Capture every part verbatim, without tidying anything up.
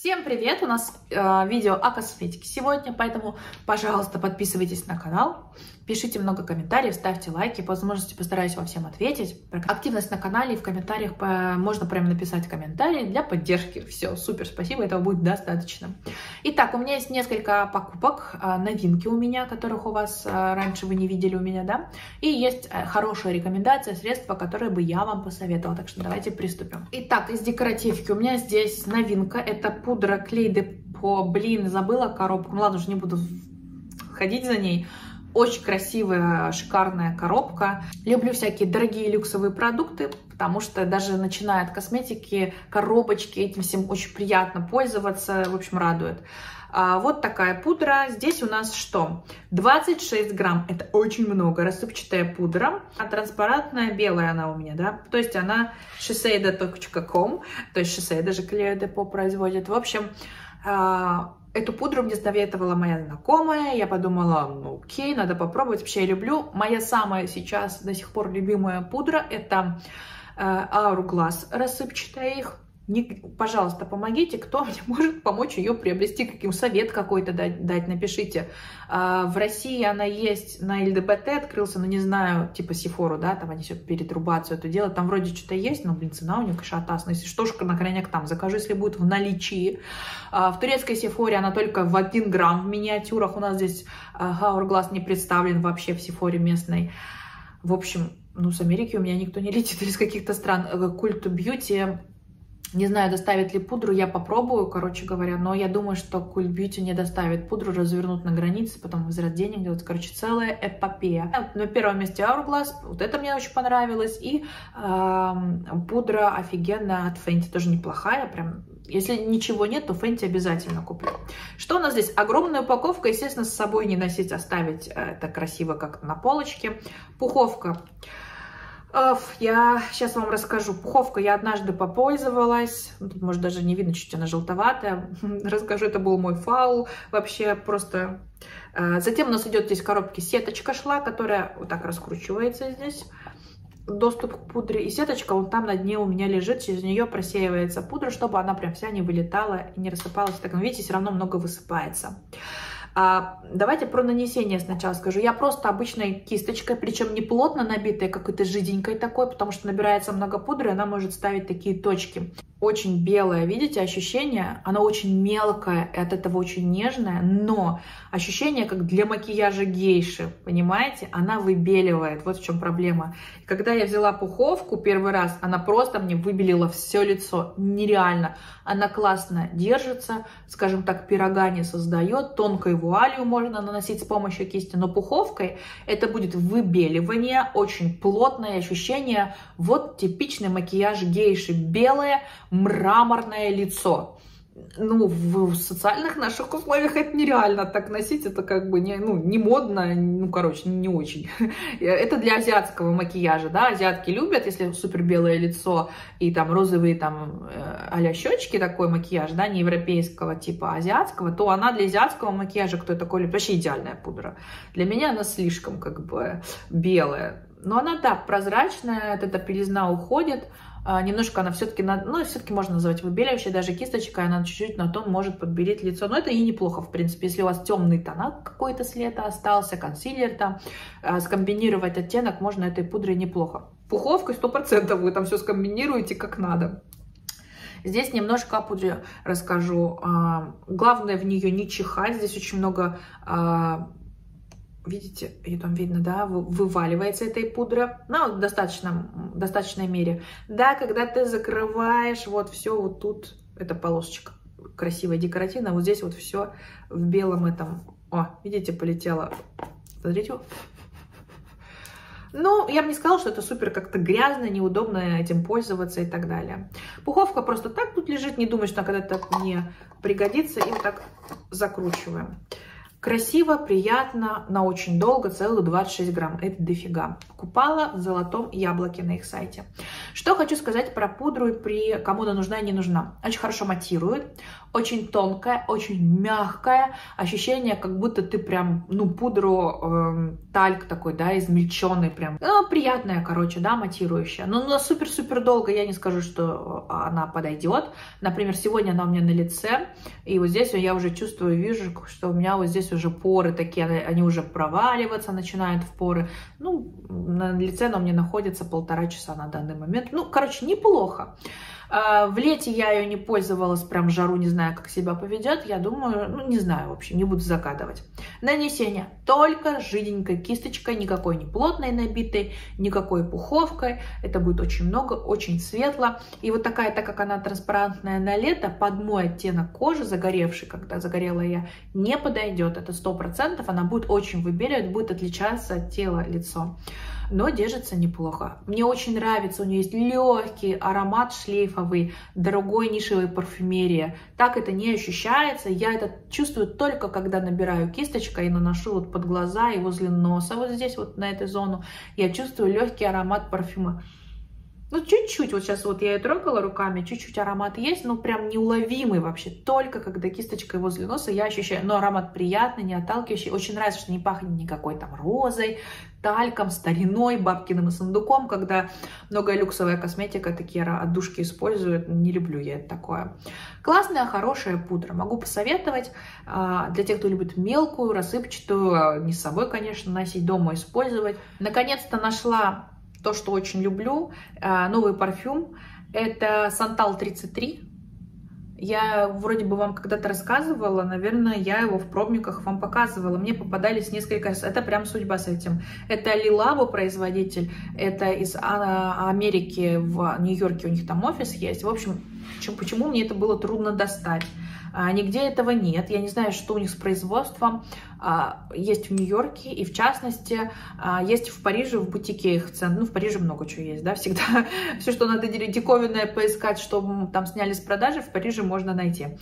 Всем привет! У нас э, видео о косметике сегодня, поэтому, пожалуйста, подписывайтесь на канал, пишите много комментариев, ставьте лайки, по возможности постараюсь вам всем ответить. Активность на канале и в комментариях по... можно прямо написать комментарии для поддержки. Все, супер, спасибо, этого будет достаточно. Итак, у меня есть несколько покупок, э, новинки у меня, которых у вас э, раньше вы не видели у меня, да, и есть э, хорошая рекомендация, средства, которые бы я вам посоветовала, так что давайте приступим. Итак, из декоративки у меня здесь новинка, это пудра Клей Депо, блин, забыла коробку, ну ладно, уже не буду ходить за ней. Очень красивая, шикарная коробка. Люблю всякие дорогие люксовые продукты, потому что даже начиная от косметики, коробочки, этим всем очень приятно пользоваться, в общем, радует. А вот такая пудра. Здесь у нас что? двадцать шесть грамм. Это очень много. Рассыпчатая пудра. А транспарантная, белая она у меня, да? То есть она шисейда точка ком. То есть Шисейда же Клей Депо производит. В общем, эту пудру мне советовала моя знакомая. Я подумала, ну окей, надо попробовать. Вообще я люблю. Моя самая сейчас до сих пор любимая пудра — это Hourglass рассыпчатая их. Не, пожалуйста, помогите, кто мне может помочь ее приобрести, каким совет какой-то дать, дать, напишите. А, в России она есть на эл дэ пэ тэ, открылся, но не знаю, типа Сефору, да, там они все перетрубацию это делают, там вроде что-то есть, но, блин, цена у нее, конечно, атасная. Если что, на крайняк там закажу, если будет в наличии. А, в турецкой Сефоре она только в один грамм в миниатюрах, у нас здесь а, Hourglass не представлен вообще в Сефоре местной. В общем, ну, с Америки у меня никто не летит, или из каких-то стран. Cult Beauty. Не знаю, доставит ли пудру, я попробую, короче говоря, но я думаю, что Cult Beauty не доставит пудру, развернут на границе, потом возврат денег делать, короче, целая эпопея. На первом месте Hourglass, вот это мне очень понравилось, и э, пудра офигенная от Fenty, тоже неплохая, прям, если ничего нет, то Fenty обязательно куплю. Что у нас здесь? Огромная упаковка, естественно, с собой не носить, оставить это красиво как на полочке. Пуховка. Я сейчас вам расскажу. Пуховка я однажды попользовалась. Тут, может, даже не видно, чуть она желтоватая. Расскажу, это был мой фаул. Вообще просто... Затем у нас идет здесь в коробке сеточка шла, которая вот так раскручивается здесь. Доступ к пудре. И сеточка вон там на дне у меня лежит. Через нее просеивается пудра, чтобы она прям вся не вылетала и не рассыпалась. Так, видите, все равно много высыпается. А, давайте про нанесение сначала скажу. Я просто обычной кисточкой, причем не плотно набитой, какой-то жиденькой такой, потому что набирается много пудры, и она может ставить такие точки. Очень белое, видите, ощущение, она очень мелкая, и от этого очень нежная, но ощущение как для макияжа гейши, понимаете? Она выбеливает, вот в чем проблема. И когда я взяла пуховку первый раз, она просто мне выбелила все лицо, нереально. Она классно держится, скажем так, пирога не создает, тонкой вуалью можно наносить с помощью кисти, но пуховкой это будет выбеливание, очень плотное ощущение, вот типичный макияж гейши, белое, мраморное лицо. Ну, в социальных наших условиях это нереально так носить, это как бы не, ну, не модно, ну, короче, не очень. Это для азиатского макияжа, да, азиатки любят, если супер белое лицо и там розовые там а-ля щечки, такой макияж, да, не европейского типа, а азиатского, то она для азиатского макияжа, кто такой любит, вообще идеальная пудра. Для меня она слишком как бы белая, но она, да, прозрачная, эта белизна уходит. А, немножко она все-таки, ну, все-таки можно назвать выбеливающей, даже кисточкой, она чуть-чуть на тон может подбелить лицо. Но это и неплохо, в принципе, если у вас темный тонак какой-то с лета остался, консилер там, а, скомбинировать оттенок можно этой пудрой неплохо. Пуховкой сто процентов вы там все скомбинируете как надо. Здесь немножко о пудре расскажу. А, главное в нее не чихать, здесь очень много... А, видите, ее там видно, да, вываливается этой пудра, ну, в достаточном, достаточной мере. Да, когда ты закрываешь, вот все вот тут, эта полосочка красивая, декоративная, вот здесь вот все в белом этом, о, видите, полетело, смотрите. Ну, я бы не сказала, что это супер как-то грязно, неудобно этим пользоваться и так далее. Пуховка просто так тут лежит, не думаю, что она когда-то мне пригодится, и вот так закручиваем. Красиво, приятно, на очень долго, целых двадцать шесть грамм. Это дофига. Покупала в Золотом Яблоке на их сайте. Что хочу сказать про пудру и при кому она нужна и не нужна. Очень хорошо матирует, очень тонкая, очень мягкая. Ощущение, как будто ты прям, ну, пудру... Э тальк такой, да, измельченный прям. Ну, приятная, короче, да, матирующая. Но на супер-супер долго я не скажу, что она подойдет. Например, сегодня она у меня на лице, и вот здесь я уже чувствую, вижу, что у меня вот здесь уже поры такие, они уже проваливаться начинают в поры. Ну, на лице она у меня находится полтора часа на данный момент. Ну, короче, неплохо. В лете я ее не пользовалась, прям в жару, не знаю, как себя поведет. Я думаю, ну, не знаю, в общем, не буду загадывать. Нанесение только жиденькой кисточкой, никакой не плотной набитой, никакой пуховкой. Это будет очень много, очень светло. И вот такая, так как она транспарантная на лето, под мой оттенок кожи, загоревший, когда загорела я, не подойдет. Это сто процентов, она будет очень выбеливать, будет отличаться от тела лицо. Но держится неплохо. Мне очень нравится, у нее есть легкий аромат шлейфовый, дорогой нишевой парфюмерии. Так это не ощущается. Я это чувствую только когда набираю кисточкой и наношу вот под глаза и возле носа, вот здесь вот на эту зону. Я чувствую легкий аромат парфюма. Ну, чуть-чуть, вот сейчас вот я ее трогала руками, чуть-чуть аромат есть, но прям неуловимый вообще. Только когда кисточкой возле носа я ощущаю, но аромат приятный, не отталкивающий. Очень нравится, что не пахнет никакой там розой, тальком, стариной, бабкиным сундуком, когда многое люксовая косметика такие отдушки использует. Не люблю я это такое. Классная, хорошая пудра. Могу посоветовать для тех, кто любит мелкую, рассыпчатую, не с собой, конечно, носить, дома использовать. Наконец-то нашла то, что очень люблю, новый парфюм. Это Santal тридцать три. Я вроде бы вам когда-то рассказывала, наверное, я его в пробниках вам показывала. Мне попадались несколько раз. Это прям судьба с этим. Это Лилабо производитель. Это из Америки, в Нью-Йорке у них там офис есть. В общем, почему мне это было трудно достать? Нигде этого нет. Я не знаю, что у них с производством. Есть в Нью-Йорке и, в частности, есть в Париже, в бутике их цен. Ну, в Париже много чего есть, да, всегда. Все, что надо диковинное поискать, чтобы там сняли с продажи, в Париже можно найти.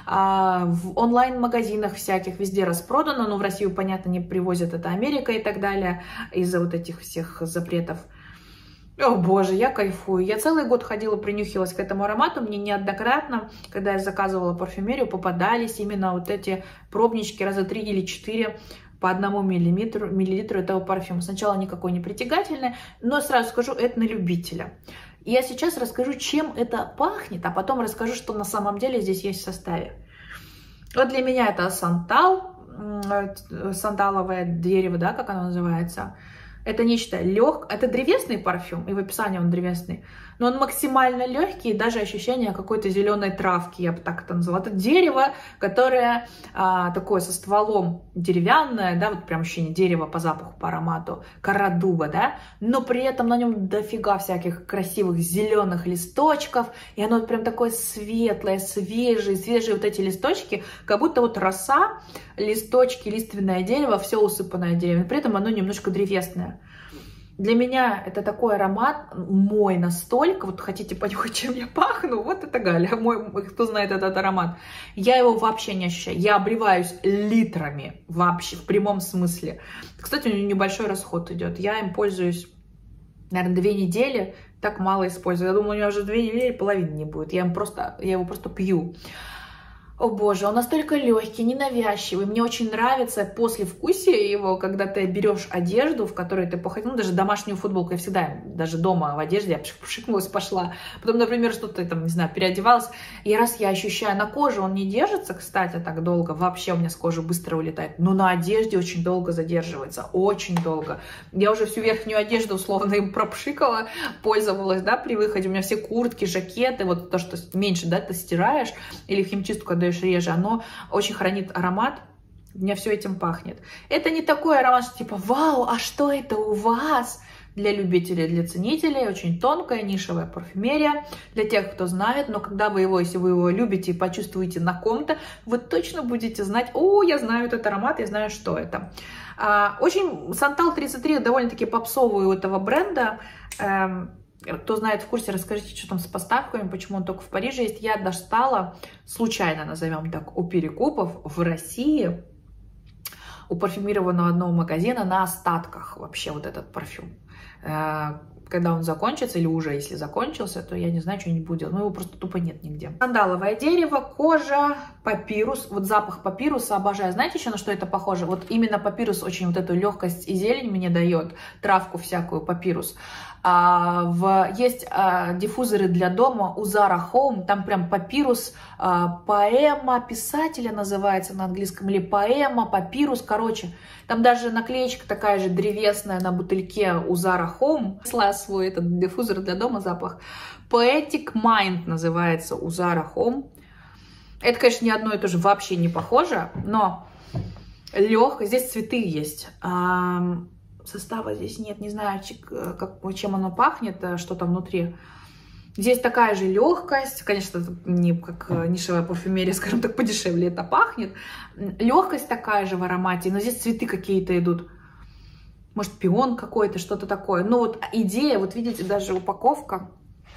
В онлайн-магазинах всяких везде распродано, но в Россию, понятно, не привозят, это Америка и так далее, из-за вот этих всех запретов. О боже, я кайфую. Я целый год ходила, принюхивалась к этому аромату. Мне неоднократно, когда я заказывала парфюмерию, попадались именно вот эти пробнички раза три или четыре по одному миллилитру, миллилитру этого парфюма. Сначала никакой не притягательный, но сразу скажу, это на любителя. И я сейчас расскажу, чем это пахнет, а потом расскажу, что на самом деле здесь есть в составе. Вот для меня это сантал, сандаловое дерево, да, как оно называется. Это нечто легкое, это древесный парфюм, и в описании он древесный, но он максимально легкий, и даже ощущение какой-то зеленой травки, я бы так это назвала. Это дерево, которое а, такое со стволом деревянное, да, вот прям ощущение дерева по запаху, по аромату, кора дуба, да, но при этом на нем дофига всяких красивых зеленых листочков, и оно прям такое светлое, свежее, свежие вот эти листочки, как будто вот роса, листочки, лиственное дерево, все усыпанное деревом, при этом оно немножко древесное. Для меня это такой аромат мой настолько, вот хотите понюхать, чем я пахну, вот это Галя, мой, кто знает этот аромат. Я его вообще не ощущаю, я обливаюсь литрами, вообще, в прямом смысле. Кстати, у него небольшой расход идет, я им пользуюсь, наверное, две недели, так мало использую. Я думаю, у меня уже две недели половины не будет, я, им просто, я его просто пью. О боже, он настолько легкий, ненавязчивый. Мне очень нравится послевкусие его, когда ты берешь одежду, в которой ты походил, ну, даже домашнюю футболку. Я всегда, даже дома в одежде, я пшикнулась, пошла. Потом, например, что-то там, не знаю, переодевалась. И раз я ощущаю на коже, он не держится, кстати, так долго. Вообще у меня с кожи быстро улетает. Но на одежде очень долго задерживается. Очень долго. Я уже всю верхнюю одежду условно им пропшикала, пользовалась, да, при выходе. У меня все куртки, жакеты, вот то, что меньше, да, ты стираешь или в химчистку когда реже, оно очень хранит аромат, у меня все этим пахнет. Это не такой аромат, что типа, вау, а что это у вас? Для любителей, для ценителей, очень тонкая нишевая парфюмерия, для тех, кто знает, но когда вы его, если вы его любите и почувствуете на ком-то, вы точно будете знать, о, я знаю этот аромат, я знаю, что это. Очень Santal тридцать три довольно-таки попсовый у этого бренда. Кто знает, в курсе, расскажите, что там с поставками, почему он только в Париже есть. Я достала, случайно назовем так, у перекупов в России, у парфюмированного одного магазина на остатках вообще вот этот парфюм. когда он закончится, или уже если закончился, то я не знаю, что нибудь будет. Ну, его просто тупо нет нигде. Сандаловое дерево, кожа, папирус. Вот запах папируса обожаю. Знаете еще на что это похоже? Вот именно папирус очень вот эту легкость и зелень мне дает. Травку всякую, папирус. А, в, есть а, диффузоры для дома у Zara Home, там прям папирус, а, поэма писателя называется на английском, или поэма, папирус, короче. Там даже наклеечка такая же древесная на бутыльке у Zara Home. Нашла свой этот диффузор для дома, запах. Poetic Mind называется у Zara Home. Это, конечно, ни одно и то же вообще не похоже, но легко. Здесь цветы есть. Состава здесь нет, не знаю, как, чем оно пахнет, что там внутри. Здесь такая же легкость, конечно, не как нишевая парфюмерия, скажем так, подешевле это пахнет. Легкость такая же в аромате, но здесь цветы какие-то идут. Может, пион какой-то, что-то такое. Но вот идея, вот видите, даже упаковка.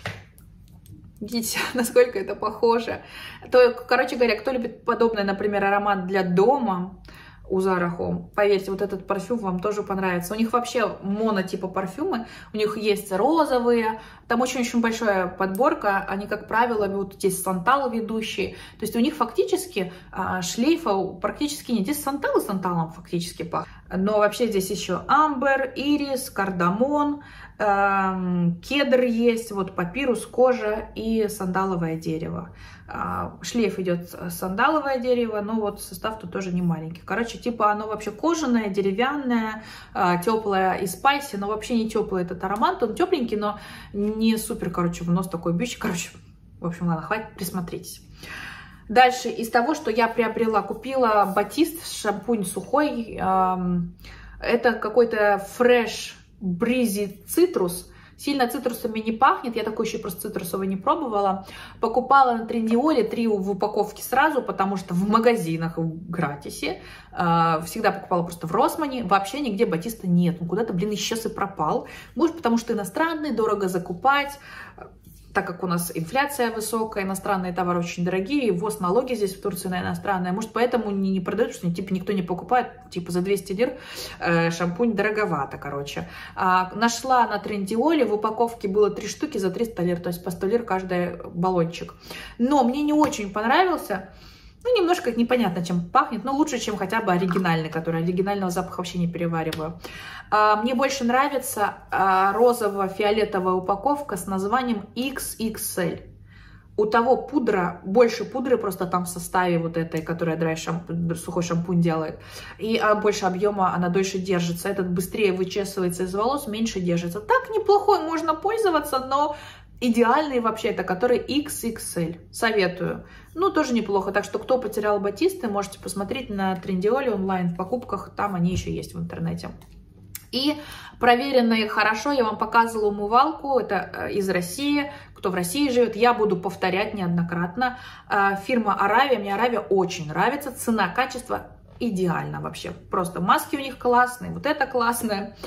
Видите, насколько это похоже. То, короче говоря, кто любит подобный, например, аромат для дома, у Zara Home. Поверьте, вот этот парфюм вам тоже понравится. У них вообще монотипа парфюмы. У них есть розовые. Там очень-очень большая подборка. Они, как правило, вот здесь сантал ведущие. То есть у них фактически а, шлейфа практически нет. Здесь сантал и санталом фактически пахнет. Но вообще здесь еще амбер, ирис, кардамон, эм, кедр есть, вот папирус, кожа и сандаловое дерево. А, шлейф идет сандаловое дерево, но вот состав тут тоже не маленький. Короче, типа оно вообще кожаное, деревянное, а, теплое и спайси, но вообще не теплый этот аромат. Он тепленький, но не супер, короче, в нос такой бьющий. Короче, в общем, ладно, хватит, присмотритесь. Дальше из того, что я приобрела, купила Батист, шампунь сухой. Это какой-то Fresh Breezy Citrus. Сильно цитрусами не пахнет, я такой еще просто цитрусовый не пробовала. Покупала на Трендиоле три в упаковке сразу, потому что в магазинах в гратисе. Всегда покупала просто в Росмане. Вообще нигде Батиста нет. Ну куда-то, блин, исчез и пропал. Может, потому что иностранный, дорого закупать. Так как у нас инфляция высокая, иностранные товары очень дорогие, ввоз налоги здесь в Турции на иностранные, может, поэтому не, не продают, что типа никто не покупает, типа за двести лир э, шампунь дороговато, короче. А, нашла на Трендиоле, в упаковке было три штуки за триста лир, то есть по сто лир каждый баллончик. Но мне не очень понравился. Ну, немножко непонятно, чем пахнет, но лучше, чем хотя бы оригинальный, который оригинального запаха вообще не перевариваю. Мне больше нравится розово-фиолетовая упаковка с названием икс икс эль. У того пудра, больше пудры просто там в составе вот этой, которая драй шампунь, сухой шампунь делает. И больше объема, она дольше держится. Этот быстрее вычесывается из волос, меньше держится. Так неплохой, можно пользоваться, но идеальный вообще это, который икс икс эль. Советую. Ну, тоже неплохо. Так что, кто потерял батисты, можете посмотреть на Трендиоле онлайн в покупках. Там они еще есть в интернете. И проверенные хорошо, я вам показывала умывалку. Это из России. Кто в России живет, я буду повторять неоднократно. Фирма Аравия. Мне Аравия очень нравится. Цена, качество идеально вообще. Просто маски у них классные. Вот это классное.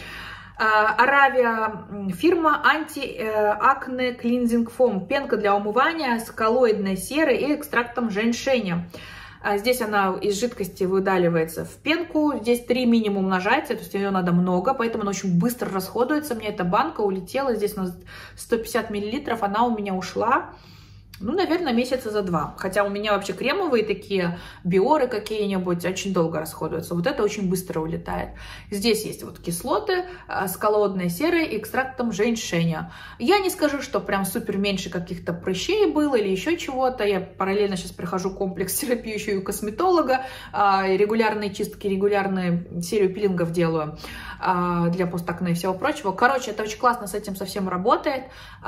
Аравия фирма анти-акне клинзинг фом. Пенка для умывания с коллоидной серой и экстрактом женьшеня. Здесь она из жидкости выдаливается в пенку. Здесь три минимум нажатия, то есть ее надо много, поэтому она очень быстро расходуется. Мне эта банка улетела, здесь у нас сто пятьдесят миллилитров, она у меня ушла. Ну, наверное, месяца за два. Хотя у меня вообще кремовые такие, биоры какие-нибудь, очень долго расходуются. Вот это очень быстро улетает. Здесь есть вот кислоты с коллоидной серой и экстрактом женьшеня. Я не скажу, что прям супер меньше каких-то прыщей было или еще чего-то. Я параллельно сейчас прохожу комплекс терапии еще и у косметолога. Регулярные чистки, регулярную серию пилингов делаю для постакне и всего прочего. Короче, это очень классно с этим совсем работает.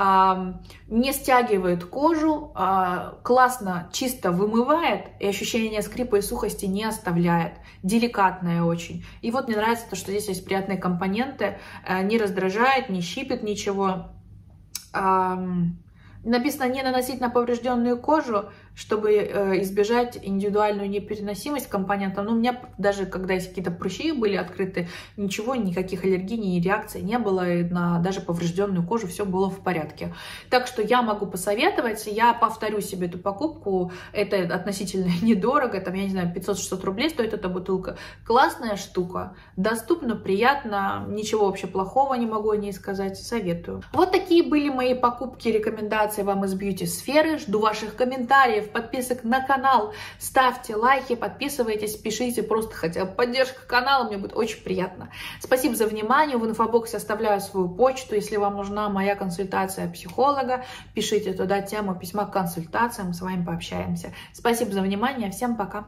Не стягивает кожу. Классно, чисто вымывает и ощущение скрипа и сухости не оставляет. Деликатное очень. И вот мне нравится то, что здесь есть приятные компоненты. Не раздражает, не щипит ничего. Написано не наносить на поврежденную кожу. чтобы избежать индивидуальную непереносимость компонентов. Ну, у меня даже, когда есть какие-то прыщи были открыты, ничего, никаких аллергий, ни реакций не было, и на даже поврежденную кожу все было в порядке. Так что я могу посоветовать, я повторю себе эту покупку, это относительно недорого, там, я не знаю, пятьсот-шестьсот рублей стоит эта бутылка. Классная штука, доступно, приятно, ничего вообще плохого не могу о ней сказать, советую. Вот такие были мои покупки, рекомендации вам из бьюти-сферы. Жду ваших комментариев, подписок на канал, ставьте лайки, подписывайтесь, пишите, просто хотя бы поддержка канала, мне будет очень приятно. Спасибо за внимание, в инфобоксе оставляю свою почту, если вам нужна моя консультация психолога, пишите туда тему письма к консультациям, мы с вами пообщаемся. Спасибо за внимание, всем пока!